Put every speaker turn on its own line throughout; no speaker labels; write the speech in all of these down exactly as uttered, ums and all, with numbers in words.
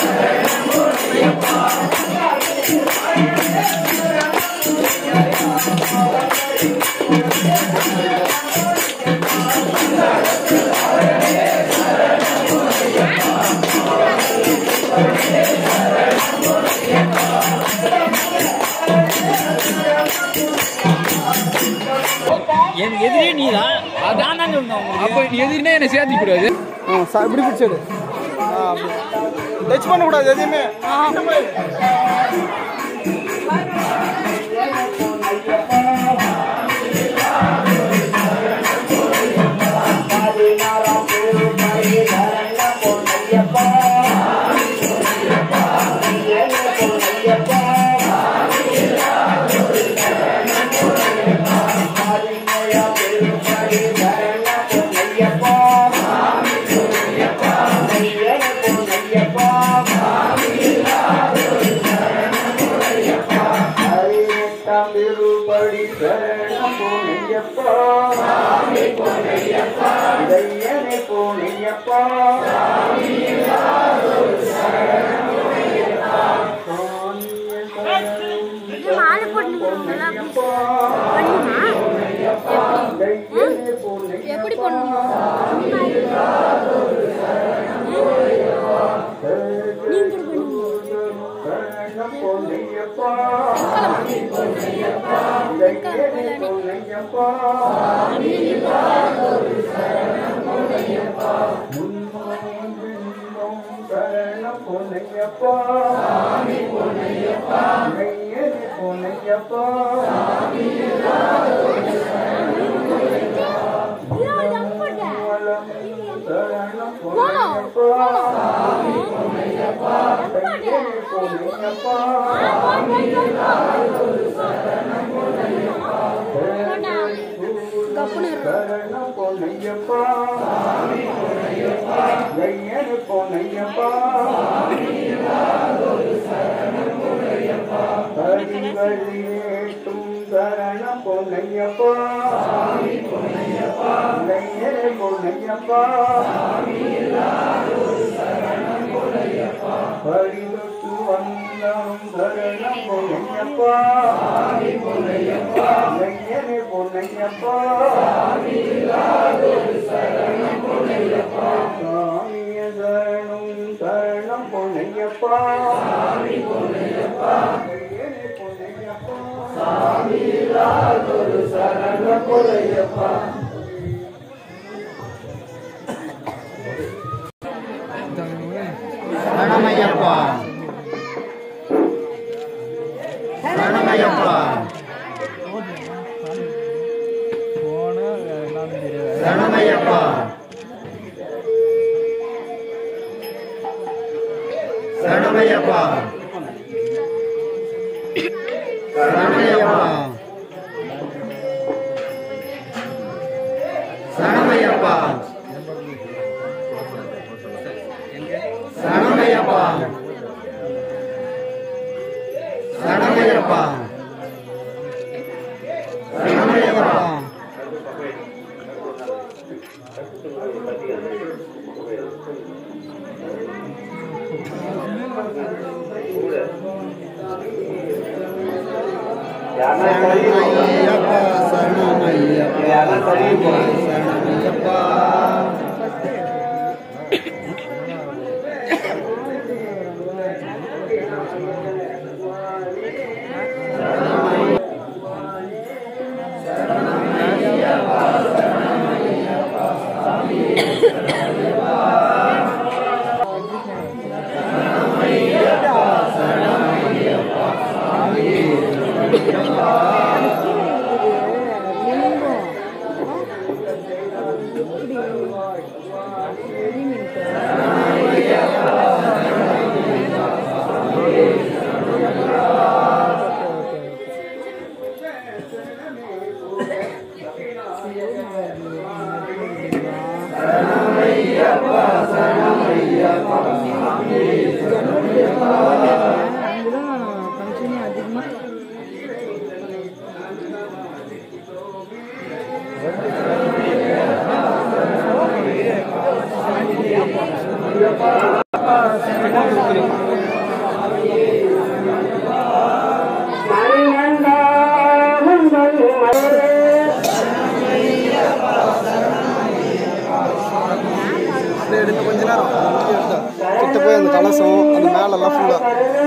எனக்கு எதிரே நீ தான் அதான் தான் சொன்னோம்.
அப்போ எதிரினே என்னை சேர்த்துக்க கூடாது.
இப்படி பிடிச்சது டச் பண்ணக்கூடாது எதையுமே.
எப்படி பண்ணுவோம்?
எடுத்து கொஞ்ச நேரம் கிட்ட போய் அந்த கலசம் அந்த மேலெல்லாம் ஃபுல்லாக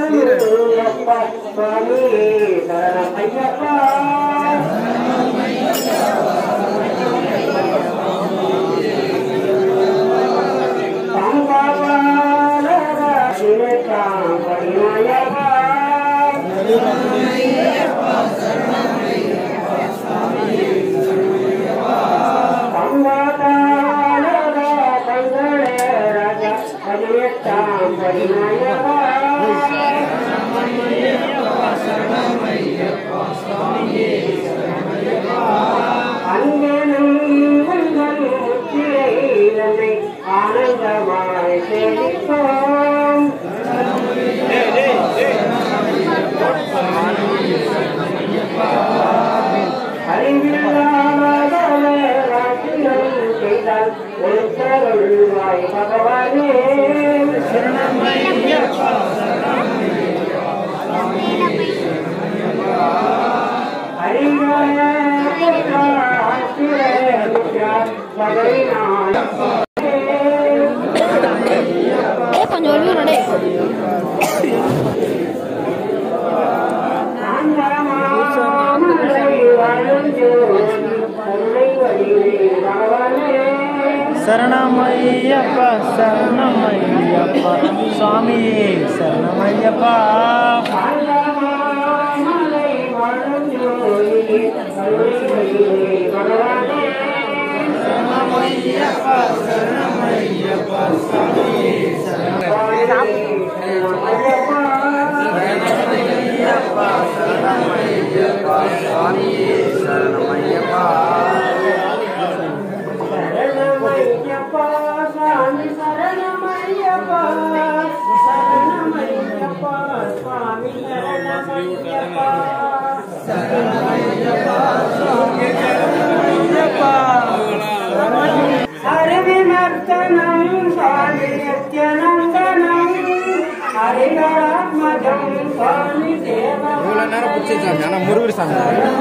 கொஞ்சம் ஒழுங்கு
சரணமையப்ப சரணமையப்ப சுவாமியே சரணமையப்ப சரணமையப்ப சரணமையப்ப சுவாமியே சரணமையப்ப சரணமையப்ப சுவாமியே சரணமையப்ப
முருகர் சாமி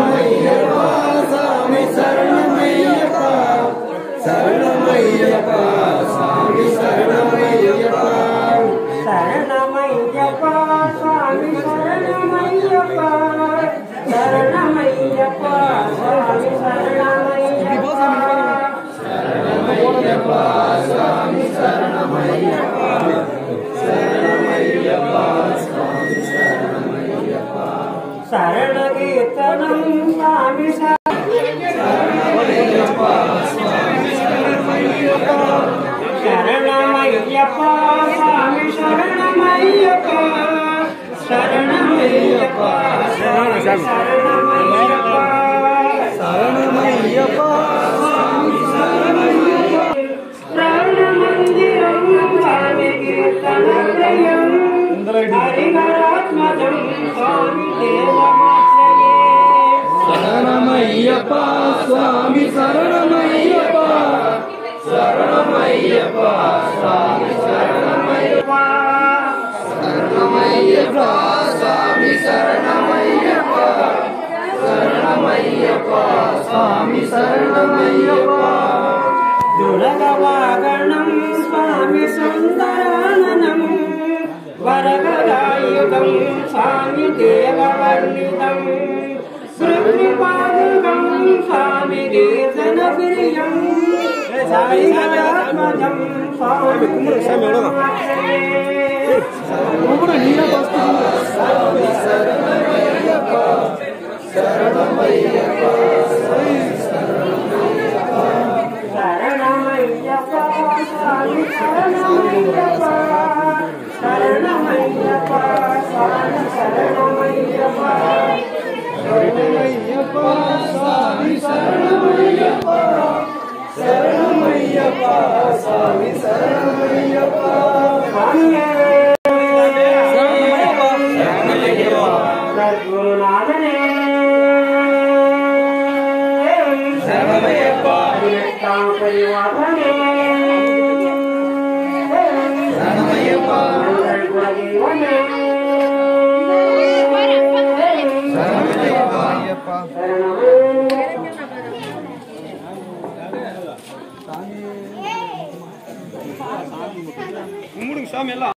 சரணமையப்பா சரணமையப்பா சாமி சரணமையப்பா சரணமையப்பா சாமி சரணமையப்பா சரணமையப்பா சாமி சரணமையப்பா சரணமையப்பா சாமி சரணமையப்பா சரணமையப்பா சாமி சரணமையப்பா சரணகீர்த்தனம் சாமி சரணமையப்பா சாமி சரணமையப்பா சரணமையப்பா சாமி சரணமையப்பா சரணமையப்பா சாமி சரணமையப்பா சரணமையப்பா சாமி சரணமையப்பா பிராணமந்திரம் சாமி கீர்த்தனத்ரயம் ஹரிஹராத்மஜம் சாமி தேவமாத்ரயே சரணமையப்பா சுவாமி சரணமையப்பா சரணமையப்பா சுவாமி சரணமையப்பா சரணமையப்பா சுவாமி சரணமையப்பா சரணமையப்பா சுவாமி சரணமையப்பா துரகவாகணம் சுவாமி சுந்தரானனம் வரகராயுகம் சாமி தேவவர்ணிதம் ஸ்ருதிபாதுகம் சாமி கீர்த்தனபிரியம் சாயிராத்மஜம் சாமி சாமி சரணமையப்பா சரணமையப்பா சரணமையப்பா சாமி சரணமையப்பா சரணமையப்பா சாமி சரணமையப்பா சரணமையப்பா சாமி சரணமையப்பா சரணமையப்பா சாமி சரணமையப்பா சத்குருநாதனே சரணமையப்பா பரிவாரனே சரணமையப்பா
ஐயப்பா கும்பிடுங்க சாமி எல்லாம்.